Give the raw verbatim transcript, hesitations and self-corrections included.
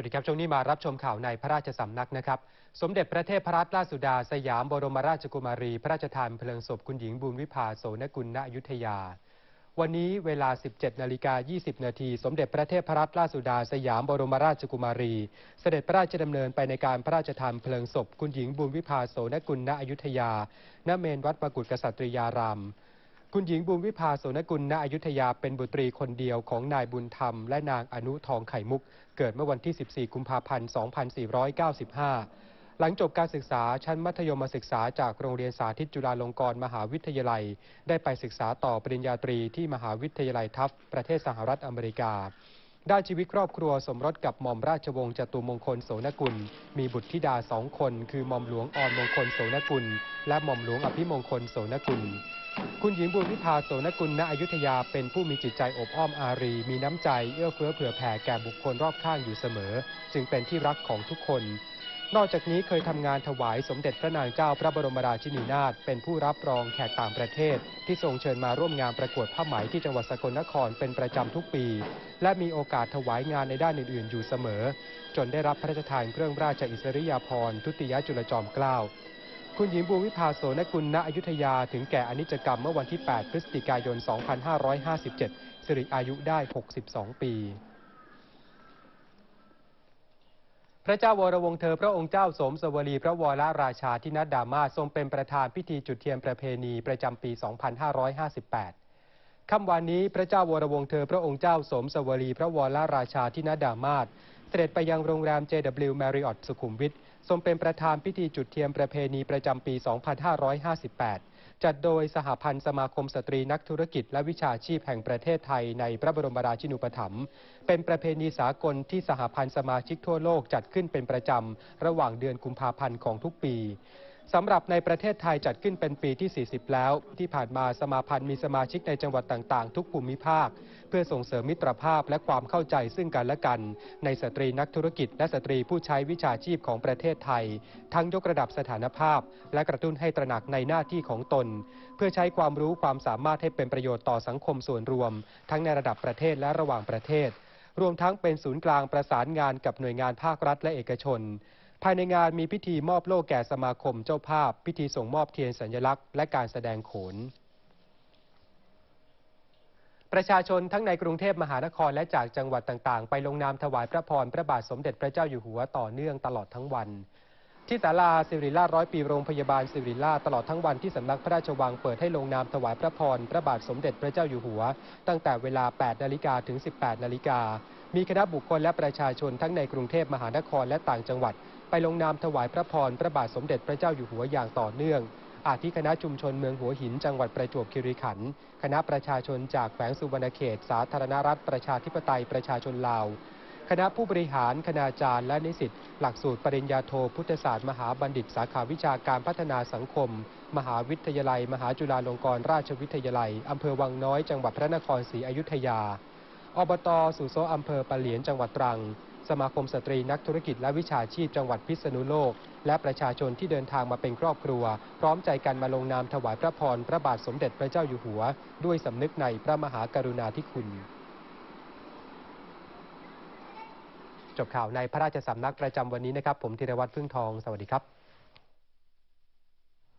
วัสดีครับช่วงนี้มารับชมข่าวในพระราชสำนักนะครับสมเด็จพระเทพรัตนราชสุดาสยามบรมราชกุมารีพระราชทานเพลิงศพคุณหญิงบุญวิภาโสนกุลณอยุธยาวันนี้เวลา สิบเจ็ดนาฬิกายี่สิบนาทีสมเด็จพระเทพรัตนราชสุดาสยามบรมราชกุมารีเสด็จพระราชดำเนินไปในการพระราชทานเพลิงศพคุณหญิงบุญวิภาโสนกุลณอยุธยาณเมรุวัดมกุฏกษัตริยารามคุณหญิงบุญวิภาโสนกุลณอยุธยาเป็นบุตรีคนเดียวของนายบุญธรรมและนางอนุทองไข่มุกเกิดเมื่อวันที่ สิบสี่ กุมภาพันธ์ สองพันสี่ร้อยเก้าสิบห้า หลังจบการศึกษาชั้นมัธยมศึกษาจากโรงเรียนสาธิตจุฬาลงกรณ์มหาวิทยาลัยได้ไปศึกษาต่อปริญญาตรีที่มหาวิทยาลัยทัฟต์ประเทศสหรัฐอเมริกาได้ชีวิตครอบครัวสมรสกับหม่อมราชวงศ์จตุมงคลโสนกุลมีบุตรธิดาสองคนคือหม่อมหลวงออนมงคลโสนกุลและหม่อมหลวงอภิมงคลโสนกุลคุณหญิงบุญวิภาโสนกุลณอยุธยาเป็นผู้มีจิตใจอบอ้อมอารีมีน้ำใจเอื้อเฟื้อเผื่อแผ่แก่บุคคลรอบข้างอยู่เสมอจึงเป็นที่รักของทุกคนนอกจากนี้เคยทำงานถวายสมเด็จพระนางเจ้าพระบรมราชินีนาถเป็นผู้รับรองแขกต่างประเทศที่ทรงเชิญมาร่วมงานประกวดผ้าไหมที่จังหวัดสกลนครเป็นประจำทุกปีและมีโอกาสถวายงานในด้านอื่นๆอยู่เสมอจนได้รับพระราชทานเครื่องราชอิสริยาภรณ์ทุติยจุลจอมเกล้าคุณหญิงบุญวิภาโสนกุลณอยุธยาถึงแก่อนิจกรรมเมื่อวันที่ แปด พฤศจิกายน สองพันห้าร้อยห้าสิบเจ็ด สิริอายุได้ หกสิบสอง ปีพระเจ้าวรวงศ์เธอพระองค์เจ้าสมสวลีพระวรราชาธินัดดามาสทรงเป็นประธานพิธีจุดเทียนประเพณีประจำปี สองพันห้าร้อยห้าสิบแปด ค่ำวันนี้พระเจ้าวรวงศ์เธอพระองค์เจ้าสมสวลีพระวรราชาธินัดดามาสเสด็จไปยังโรงแรม เจ ดับเบิลยู Marriott สุขุมวิททรงเป็นประธานพิธีจุดเทียนประเพณีประจำปี สองพันห้าร้อยห้าสิบแปด จัดโดยสหพันธ์สมาคมสตรีนักธุรกิจและวิชาชีพแห่งประเทศไทยในพระบรมราชินูปถัมภ์เป็นประเพณีสากลที่สหพันธ์สมาชิกทั่วโลกจัดขึ้นเป็นประจำระหว่างเดือนกุมภาพันธ์ของทุกปีสำหรับในประเทศไทยจัดขึ้นเป็นปีที่ สี่สิบ แล้วที่ผ่านมาสมาพันธ์มีสมาชิกในจังหวัดต่างๆทุกภูมิภาคเพื่อส่งเสริมมิตรภาพและความเข้าใจซึ่งกันและกันในสตรีนักธุรกิจและสตรีผู้ใช้วิชาชีพของประเทศไทยทั้งยกระดับสถานภาพและกระตุ้นให้ตระหนักในหน้าที่ของตนเพื่อใช้ความรู้ความสามารถให้เป็นประโยชน์ต่อสังคมส่วนรวมทั้งในระดับประเทศและระหว่างประเทศรวมทั้งเป็นศูนย์กลางประสานงานกับหน่วยงานภาครัฐและเอกชนภายในงานมีพิธีมอบโล่แก่สมาคมเจ้าภาพพิธีส่งมอบเทียนสัญลักษณ์และการแสดงโขนประชาชนทั้งในกรุงเทพมหานครและจากจังหวัดต่างๆไปลงนามถวายพระพรพระบาทสมเด็จพระเจ้าอยู่หัวต่อเนื่องตลอดทั้งวันที่ศาลาสิริราชร้อยปีโรงพยาบาลสิริราชตลอดทั้งวันที่สำนักพระราชวังเปิดให้ลงนามถวายพระพรพระบาทสมเด็จพระเจ้าอยู่หัวตั้งแต่เวลา แปดนาฬิกา ถึง สิบแปดนาฬิกามีคณะบุคคลและประชาชนทั้งในกรุงเทพมหานครและต่างจังหวัดไปลงนามถวายพระพรพระบาทสมเด็จพระเจ้าอยู่หัวอย่างต่อเนื่องอาทิคณะชุมชนเมืองหัวหินจังหวัดประจวบคีรีขันธ์คณะประชาชนจากแขวงสุวรรณเขตสาธารณรัฐประชาธิปไตยประชาชนลาวคณะผู้บริหารคณาจารย์และนิสิตหลักสูตรปริญญาโทพุทธศาสตร์มหาบัณฑิตสาขาวิชาการพัฒนาสังคมมหาวิทยาลัยมหาจุฬาลงกรณราชวิทยาลัยอำเภอวังน้อยจังหวัดพระนครศรีอยุธยาอบต.สุโสอำเภอปะเหลียนจังหวัดตรังสมาคมสตรีนักธุรกิจและวิชาชีพจังหวัดพิษณุโลกและประชาชนที่เดินทางมาเป็นครอบครัวพร้อมใจกันมาลงนามถวายพระพรพระบาทสมเด็จพระเจ้าอยู่หัวด้วยสำนึกในพระมหากรุณาธิคุณจบข่าวในพระราชสำนักประจำวันนี้นะครับผมธีรวัตรพึ่งทองสวัสดีครับ